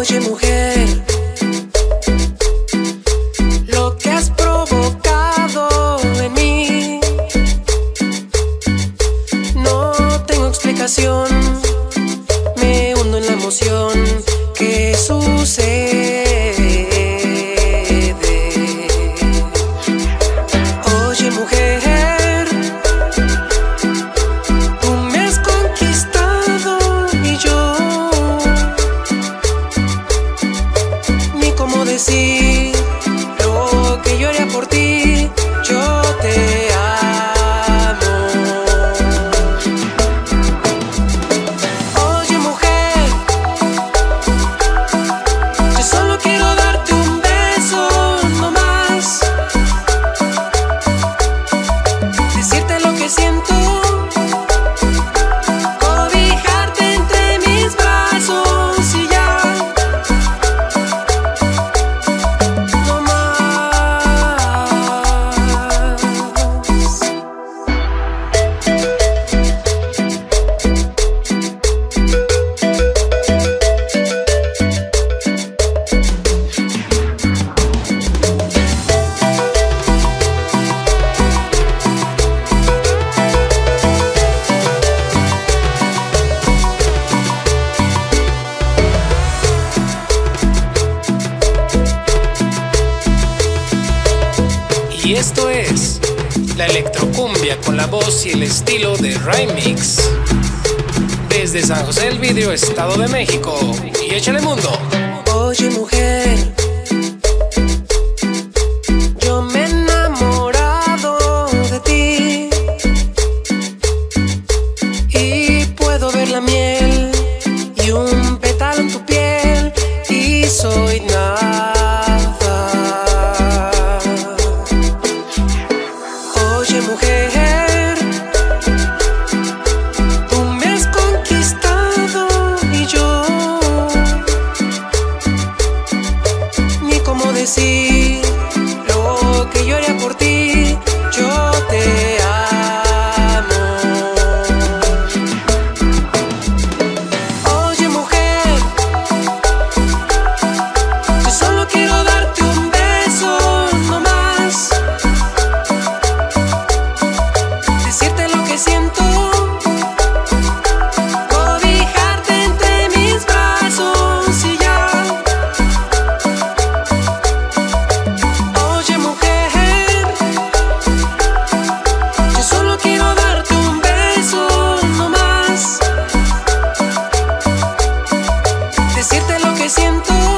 Oye mujer, lo que has provocado en mí, no tengo explicación, me hundo en la emoción que sucede. Oye mujer, tú me has conquistado y yo ni cómo decir lo que yo haría por ti. Yo te amo. Oye mujer, yo solo quiero darte un beso, no más. Decirte lo que siento, cobijarte entre mis brazos y ya. No más. Y esto es la electrocumbia con la voz y el estilo de Remix. Desde San José del Vidrio, Estado de México. Y échale mundo. Oye mujer, yo me he enamorado de ti y puedo ver la miel y un pétalo en tu piel y soy nada. Oye mujer, tú me has conquistado y yo ni cómo decir lo que yo haría por ti. Yo te amo. Oye mujer, yo solo quiero darte un beso, no más. Decirte lo que siento, cobijarte entre mis brazos y ya. Oye mujer, yo solo quiero darte un beso, no más. Decirte lo que siento,